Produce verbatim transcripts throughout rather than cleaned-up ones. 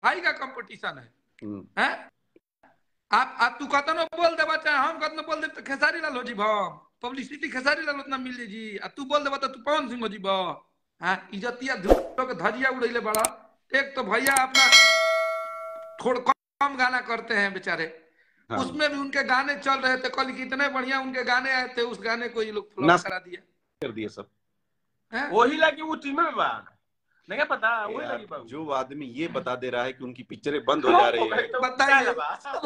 भाई का कंपटीशन है हम्म, हैं? आप आप तू कतनो बोल देबा चाहे हम कतनो बोल दे तो खेसारी लाल हो जीबो, पब्लिसिटी खेसारी लाल उतना मिल जी, आ तू बोल देबा तो तू पवन सिंह हो जीबो। हां इज्जतिया धूप के धजिया उड़ैले बड़ा। एक तो भैया अपना थोड़ा कम गाना करते हैं बेचारे, हाँ उसमें भी उनके गाने चल रहे थे कल, कितने बढ़िया उनके गाने आए थे, उस गाने को ये लोग फ्लॉप नाश करा दिया कर दिए सब। हैं? वही लगी वो टीम में बा, नहीं पता वही यार लगी बाबू। जो आदमी ये बता दे रहा है कि उनकी पिक्चरें बंद हो जा रही है, बताइए।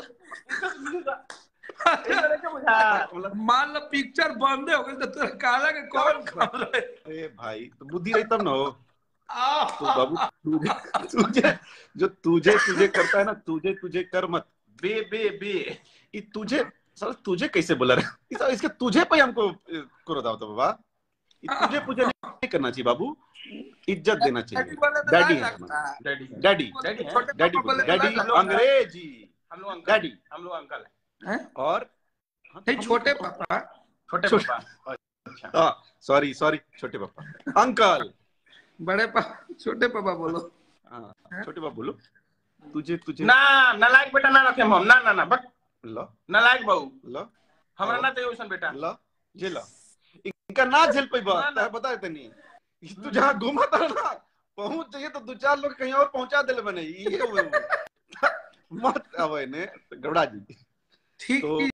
मतलब मान लो पिक्चर बंद हो गई तो तेरा काला के कौन कर रहे? अरे भाई तो बुद्धि रही तब ना हो। तो आह! बाबू तुझे तुझे जो तुझे तुझे करता है ना, तुझे तुझे कर मत, बे बे बे ये तुझे साला तुझे कैसे बोला रहे इस, इसके तुझे पे हमको क्रोध आता बाबा। ये तुझे पूछे नहीं करना चाहिए बाबू, इज्जत देना डैडी चाहिए। बोले तो डैडी लाज है लगता हमारा, है। डैडी डैडी डैडी है, छोटे डैडी पापा बोले तो डैडी लाज लगता है। अंग्रेजी हम लोग अंकल, डैडी हम लोग अंकल है, हैं? और हाँ, तो नहीं हम छोटे लोग- पापा। छोटे छोटे- पापा। अच्छा हाँ सॉरी सॉरी छोटे पापा अंकल। बड़े पापा छोटे पापा बोलो। हाँ छोटे पापा बोलो। तुझे तुझे ना नालायक बेटा ना रखे हम, ना ना ना बक लो नालायक बहू लो हमरा आओ। ना चाहिए वैसन बेटा। लो ये लो इनका ना झेल पाई ना, बात ना। है, बता देते नहीं। ये तू जहाँ घूमा था ना पहुंच जाइए तो दो चार लोग कहीं और पहुंचा दे बने ये वो। मत अब ने घबरा जी ठीक तो